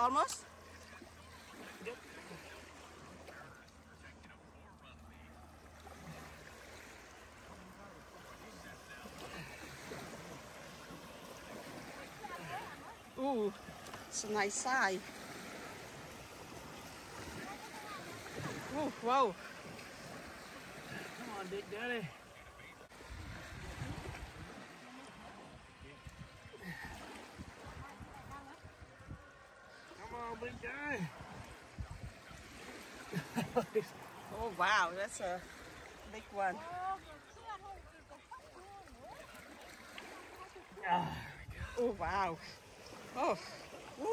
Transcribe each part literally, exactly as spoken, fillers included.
almost? Yep. Ooh, it's a nice size. Ooh, whoa. Come on, Big Daddy. Come on, big guy. Oh, wow, that's a big one. Oh, wow. Oh, woo!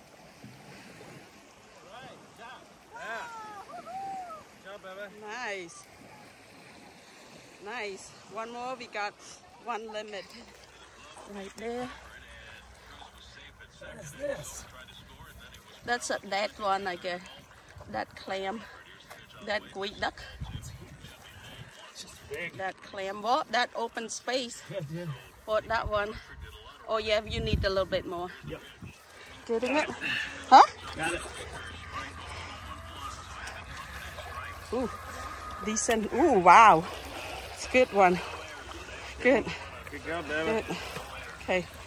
Alright, jump. Yeah. Jump, baby. Nice. Nice. One more, we got one limit. Right there. What is this? That's a, that one, I guess. That clam. That Geoduck. Big. That clam. What? That open space. Yeah, dude. What, that one? Oh, yeah, you need a little bit more. Yep. Getting it? Huh? Got it. Ooh, decent. Ooh, wow. It's a good one. Good. Good job, baby. Good. Okay.